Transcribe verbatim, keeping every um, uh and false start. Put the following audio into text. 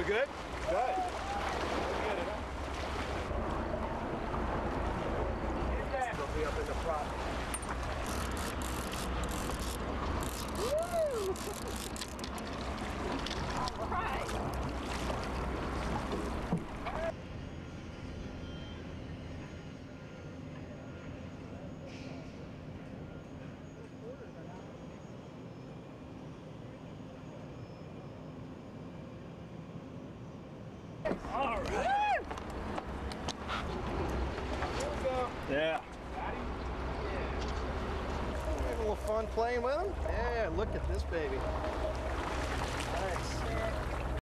We good? Good. They'll be up in the front. Woo! All right. All right. There we go. Yeah. Yeah. Having a little fun playing with them? Yeah, look at this baby.